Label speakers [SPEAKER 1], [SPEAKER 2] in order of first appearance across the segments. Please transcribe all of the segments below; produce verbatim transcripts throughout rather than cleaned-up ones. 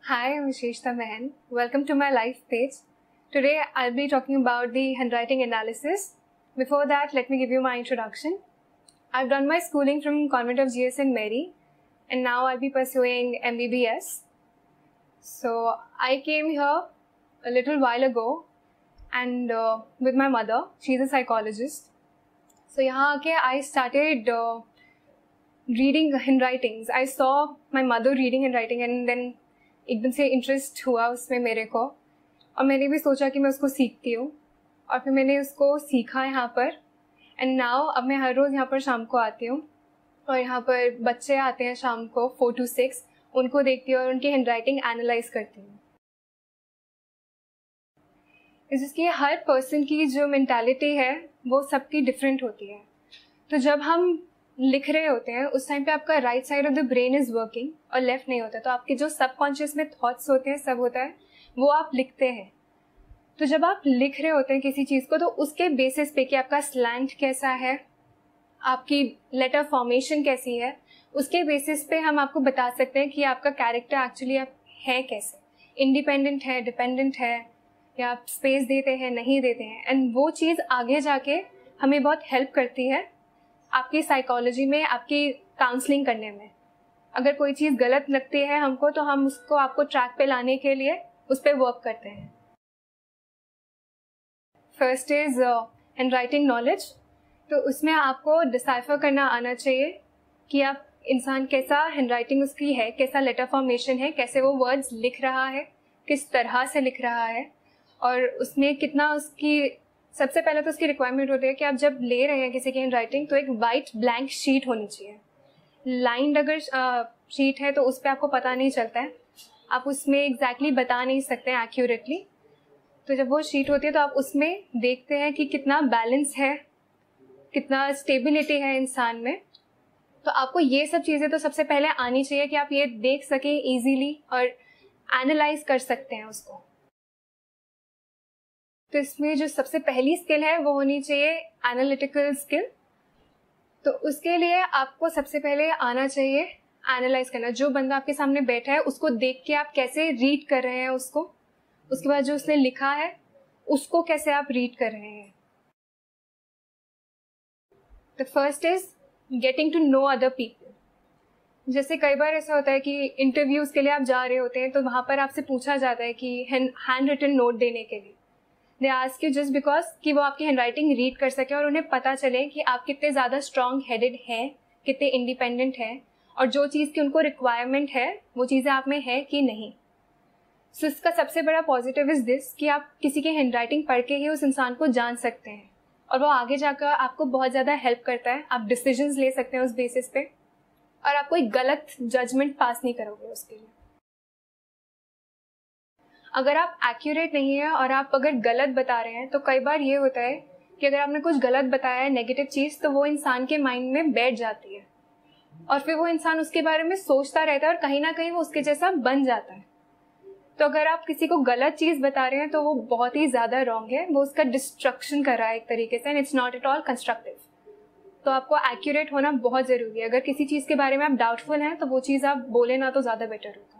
[SPEAKER 1] Hi, I'm Visheshta Mehan. Welcome to my LifePage. Today I'll be talking about the handwriting analysis. Before that, let me give you my introduction. I've done my schooling from Convent of G S Saint Mary, and now I'll be pursuing M B B S. So I came here a little while ago and uh, with my mother. She's a psychologist. So यहाँ आके I started uh, reading handwritings. I saw my mother reading handwriting and then एकदम से interest हुआ उसमें मेरे को, और मैंने भी सोचा कि मैं उसको सीखती हूँ, और फिर मैंने उसको सीखा यहाँ पर. एंड नाउ अब मैं हर रोज़ यहाँ पर शाम को आती हूँ, और यहाँ पर बच्चे आते हैं शाम को फोर टू सिक्स, उनको देखती हूँ और उनकी हैंडराइटिंग एनालाइज करती हूँ. इसलिए हर पर्सन की जो मेंटालिटी है वो सबकी डिफरेंट होती है. तो जब हम लिख रहे होते हैं उस टाइम पे आपका right side of the brain is working और लेफ्ट नहीं होता, तो आपके जो सबकॉन्शियस में थॉट्स होते हैं सब होता है वो आप लिखते हैं. तो जब आप लिख रहे होते हैं किसी चीज़ को, तो उसके बेसिस पे कि आपका स्लैंट कैसा है, आपकी लेटर फॉर्मेशन कैसी है, उसके बेसिस पे हम आपको बता सकते हैं कि आपका कैरेक्टर एक्चुअली आप है कैसे, इंडिपेंडेंट है, डिपेंडेंट है, या आप स्पेस देते हैं नहीं देते हैं. एंड वो चीज़ आगे जाके हमें बहुत हेल्प करती है आपकी साइकोलॉजी में, आपकी काउंसलिंग करने में. अगर कोई चीज़ गलत लगती है हमको, तो हम उसको आपको ट्रैक पे लाने के लिए उस पर वर्क करते हैं. First is handwriting knowledge. तो उसमें आपको डिसाइफर करना आना चाहिए कि आप इंसान कैसा हैंड राइटिंग उसकी है, कैसा लेटर फॉर्मेशन है, कैसे वो वर्ड्स लिख रहा है, किस तरह से लिख रहा है, और उसमें कितना उसकी. सबसे पहले तो उसकी रिक्वायरमेंट होती है कि आप जब ले रहे हैं किसी की हैंड राइटिंग, तो एक वाइट ब्लैंक शीट होनी चाहिए. लाइंड अगर शीट है तो उस पर आपको पता नहीं चलता है, आप उसमें एग्जैक्टली exactly बता नहीं सकते हैं एक्यूरेटली. तो जब वो शीट होती है तो आप उसमें देखते हैं कि कितना बैलेंस है, कितना स्टेबिलिटी है इंसान में. तो आपको ये सब चीज़ें तो सबसे पहले आनी चाहिए कि आप ये देख सकें ईजीली और एनालाइज कर सकते हैं उसको. तो इसमें जो सबसे पहली स्किल है वो होनी चाहिए एनालिटिकल स्किल. तो उसके लिए आपको सबसे पहले आना चाहिए एनालाइज करना. जो बंदा आपके सामने बैठा है उसको देख के आप कैसे रीड कर रहे हैं उसको, उसके बाद जो उसने लिखा है उसको कैसे आप रीड कर रहे हैं. The first is getting to know other people. जैसे कई बार ऐसा होता है कि इंटरव्यूज के लिए आप जा रहे होते हैं, तो वहाँ पर आपसे पूछा जाता है कि हैंड रिटन नोट देने के लिए. They ask you just because कि वो आपकी हैंड राइटिंग रीड कर सके और उन्हें पता चले कि आप कितने ज़्यादा स्ट्रॉन्ग हेडेड हैं, कितने इंडिपेंडेंट हैं, और जो चीज़ की उनको रिक्वायरमेंट है वो चीज़ें आप में है कि नहीं. सो so, इसका सबसे बड़ा पॉजिटिव इज़ दिस कि आप किसी की हैंड राइटिंग पढ़ के ही उस इंसान को जान सकते हैं, और वो आगे जाकर आपको बहुत ज़्यादा हेल्प करता है. आप डिसीजंस ले सकते हैं उस बेसिस पे, और आप कोई गलत जजमेंट पास नहीं करोगे उसके लिए. अगर आप एक्यूरेट नहीं है और आप अगर गलत बता रहे हैं, तो कई बार ये होता है कि अगर आपने कुछ गलत बताया है, नेगेटिव चीज़, तो वो इंसान के माइंड में बैठ जाती है, और फिर वो इंसान उसके बारे में सोचता रहता है और कहीं ना कहीं वो उसके जैसा बन जाता है. तो अगर आप किसी को गलत चीज़ बता रहे हैं तो वो बहुत ही ज़्यादा रॉन्ग है, वो उसका डिस्ट्रक्शन कर रहा है एक तरीके से, and it's not at all constructive. तो आपको एक्यूरेट होना बहुत ज़रूरी है. अगर किसी चीज़ के बारे में आप डाउटफुल हैं तो वो चीज़ आप बोले ना तो ज़्यादा बेटर होगा.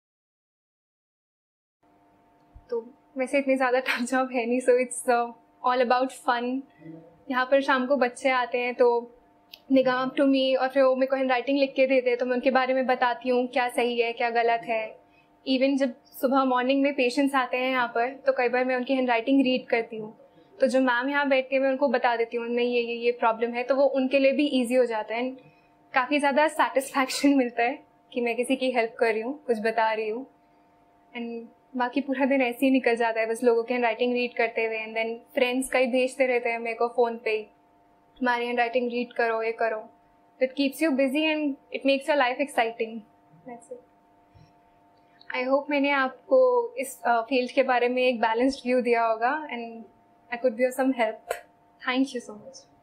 [SPEAKER 1] तो वैसे इतनी ज़्यादा टफ जॉब है नहीं, so it's all about fun. यहाँ पर शाम को बच्चे आते हैं तो दे कम अप टू मी, और फिर वो मेरे को हैंड राइटिंग लिख के देते हैं, तो मैं उनके बारे में बताती हूँ क्या सही है क्या गलत है. इवन जब सुबह मॉर्निंग में पेशेंट्स आते हैं यहाँ पर, तो कई बार मैं उनकी हैंड राइटिंग रीड करती हूँ, तो जो मैम यहाँ बैठ के मैं उनको बता देती हूँ नहीं ये ये ये प्रॉब्लम है, तो वो उनके लिए भी ईजी हो जाता है. एंड काफ़ी ज़्यादा सेटिस्फैक्शन मिलता है कि मैं किसी की हेल्प कर रही हूँ, कुछ बता रही हूँ. एंड बाकी पूरा दिन ऐसे ही निकल जाता है बस लोगों की हैंड राइटिंग रीड करते हुए. एंड देन फ्रेंड्स कई भेजते रहते हैं मेरे को फ़ोन पे, हमारी हैंड राइटिंग रीड करो, ये करो. It keeps you busy and it makes your life exciting. That's it. I hope मैंने आपको इस फील्ड uh, के बारे में एक बैलेंस्ड व्यू दिया होगा, and I could be of some help. Thank you so much.